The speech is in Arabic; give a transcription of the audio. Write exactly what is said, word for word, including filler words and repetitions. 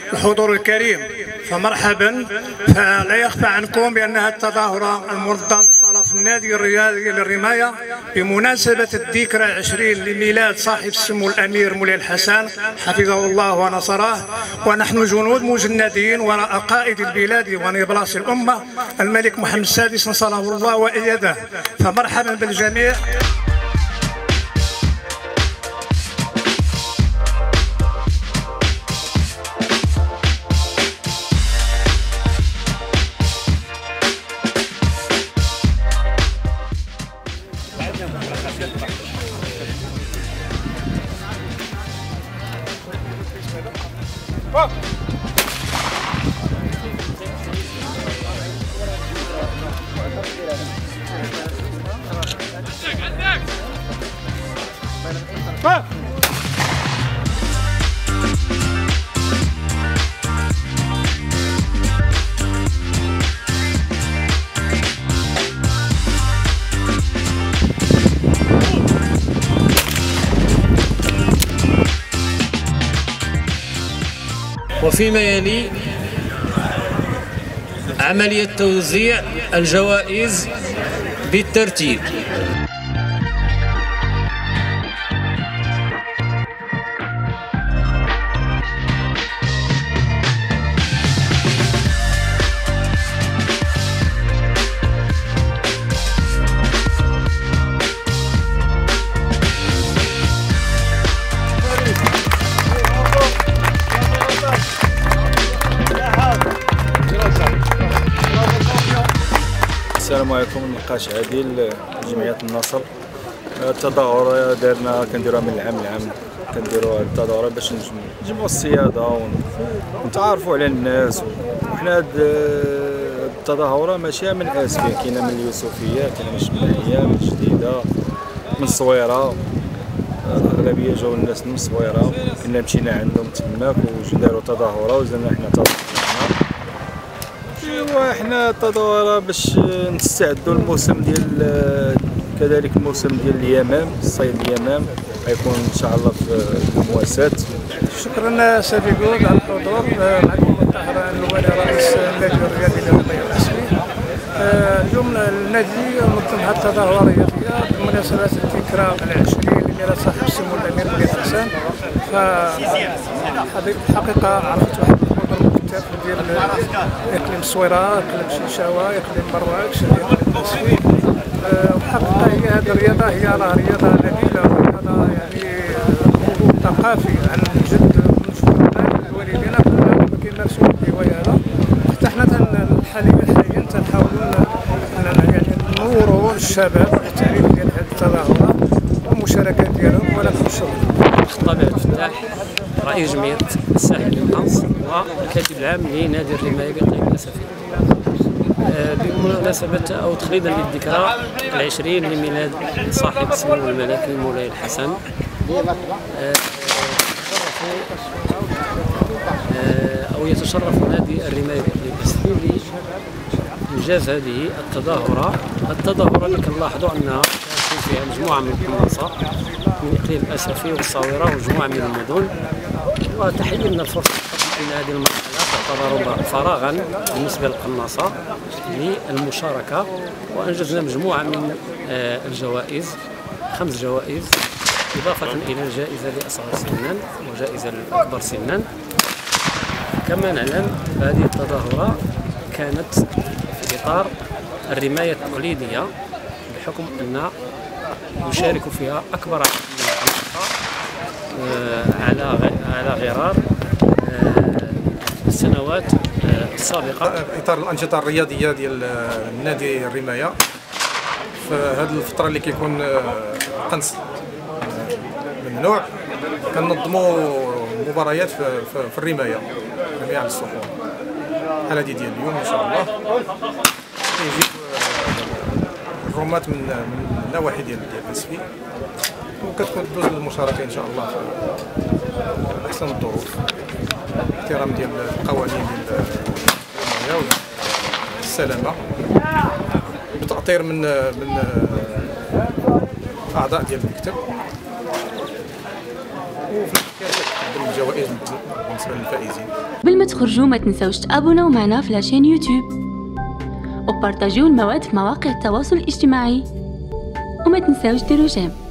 الحضور الكريم، فمرحبا. فلا يخفى عنكم بأنها التظاهرة المنظمة من طرف النادي الرياضي للرماية بمناسبة الذكرى العشرين لميلاد صاحب السمو الأمير مولاي الحسن حفظه الله ونصره، ونحن جنود مجندين وراء قائد البلاد ونبراس الأمة الملك محمد السادس نصره الله وأيده، فمرحبا بالجميع. وفيما يلي عملية توزيع الجوائز بالترتيب. السلام عليكم. النقاش عادل جمعية النصر. التظاهرة دارنا كنديروها من العام لعام، كنديروا التظاهرة باش نجمعوا السيادة ونتعارفوا على الناس. وحنا هاد التظاهرة ماشي من اسفين، كاينه من اليوسفية، كاينه من الشمالية، من الجديدة، من الصويرة. الأغلبية جاو الناس من الصويرة، كنا مشينا عندهم تماك وداروا تظاهرة وزدنا حنا تظاهرة. ايوا حنا التظاهرة باش نستعدوا الموسم ديال كذلك الموسم ديال اليمام، الصيد اليمام غيكون ان شاء الله في المواساة. شكرا سيدي جود على الحضور. معكم الطاهر النوالي رئيس النادي الرياضي للرماية الاسفي. اليوم النادي نظم هذه التظاهرة الرياضية بمناسبة الذكرى العشرين لميلاد صاحب السمو الأمير مولاي الحسن. فالحقيقة عرفت واحد الكتاب ديال اقليم الصويرة، اقليم شيشاوة، اقليم مراكش، اقليم الاسفي. والحقيقة هي هذه الرياضة هي راه رياضة نبيلة، ورياضة يعني ثقافي عن جد من الوالدين قبل كيمارسوا الهواية هذا. حتى حنا حاليا حاليا تنحاولوا يعني نوروا الشباب التعريف ديال هذه التظاهرة والمشاركة ديالهم ونفس الشغل. خطاب عبد الفتاح، رئيس جمعية الساحل القنص والكاتب العام لنادي الرماية بإقليم الأسفي. بمناسبة أو تخليدا للذكرى العشرين لميلاد صاحب السمو الملكي مولاي الحسن، أو يتشرف نادي الرماية بإقليم الأسفي بإنجاز هذه التظاهرة. التظاهرة اللي كنلاحظوا أنها فيها مجموعة من القناصة من إقليم الأسفي والصاورة ومجموعة من المدن، وتحيينا الفرصة أن هذه المرحلة تعتبر فراغا بالنسبة للقناصة للمشاركة، وأنجزنا مجموعة من الجوائز، خمس جوائز، إضافة إلى الجائزة لأصغر سنا وجائزة للأكبر سنا. كما نعلم هذه التظاهرة كانت في إطار الرماية التقليدية، بحكم أن يشارك فيها أكبر عدد من القناصة على على غرار السنوات السابقة. إطار الأنشطة الرياضية ديال نادي الرماية في هذه الفترة اللي كيكون قنص ممنوع، كننظموا مباريات في, في, في الرماية، الرماية على الصخور. بحال هذه ديال اليوم إن شاء الله كيجيب الرومات من من النواحي ديال ديال الاسفي، وكتكون تدوز المشاركة إن شاء الله في أحسن الظروف، احترام ديال القوانين ديال الرماية والسلامة، بتأطير من من أعضاء ديال المكتب، وفي الجوائز بالنسبه للفائزين. قبل ما تخرجوا ما تنساوش تابوناو معنا في لاشين يوتيوب وبارطاجيو المواد في مواقع التواصل الاجتماعي وما تنساوش ديروا جيم.